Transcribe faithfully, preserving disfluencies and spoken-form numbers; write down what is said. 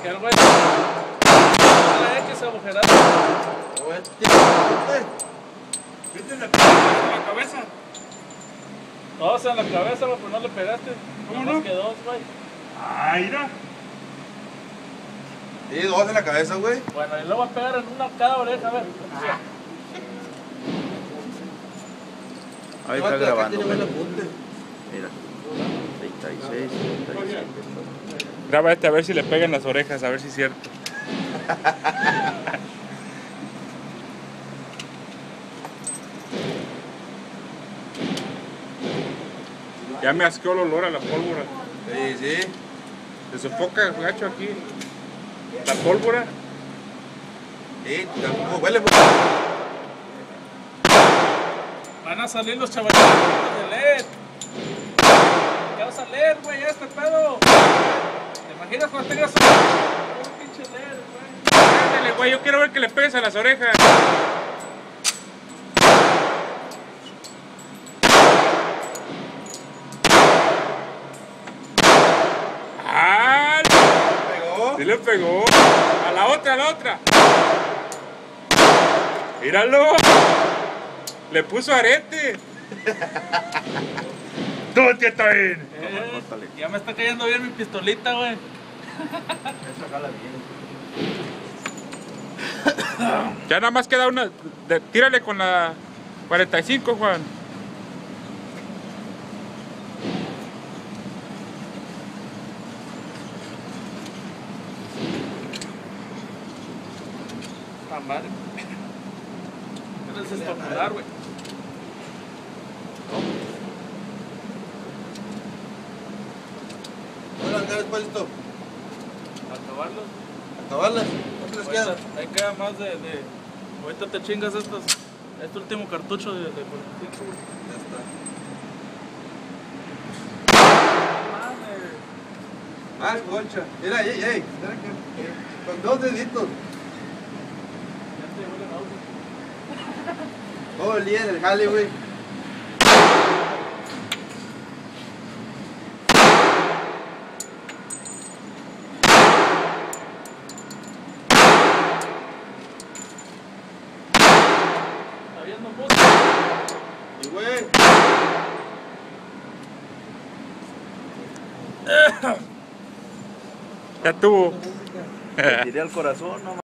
Que el güey no la X agujerada. ¿Viste la cabeza? Dos en la cabeza, güey, pero no le pegaste. ¿Cómo Nomás no? que dos, güey. Ah, mira. Sí, dos en la cabeza, güey. Bueno, y luego va a pegar en una cada oreja, a ver. Ahí está grabando. Mira. treinta y seis, treinta y siete. Graba este a ver si le pegan las orejas, a ver si es cierto. Ya me asqueó el olor a la pólvora. Sí, sí. Se sofoca el gacho aquí. La pólvora. Sí, ¿cómo huele, güey? Van a salir los chavalitos de L E D. ¿Qué vas a leer, güey? Este pedo. ¿Te imaginas cuando tengas un, un pinche L E D, güey? Ándale, güey, yo quiero ver que le pegues a las orejas. ¡Ah! ¿Pegó? Sí le pegó. A la otra, a la otra. Míralo. Le puso arete. ¡Tú te está bien! Eh, córtale. ya me está cayendo bien mi pistolita, güey. Esa jala bien. Ya nada más queda una. de- tírale con la cuarenta y cinco, Juan. Ah, madre. Eres estornudar, güey. ¿Dónde van a quedar después esto? Acabarlos. ¿Acabarlas? ¿Cuánto les queda? Ahorita, ahí queda más de, de. Ahorita te chingas estos. Este último cartucho de, de cuarenta y cinco, güey. Ya está. Mames. Más concha. Mira, ey, ey. Mira que- Con dos deditos. Ya te huele el auto. Todo el día en el jale, güey. Está viendo música. Y, güey. Ya tuvo. Le tiré al corazón, no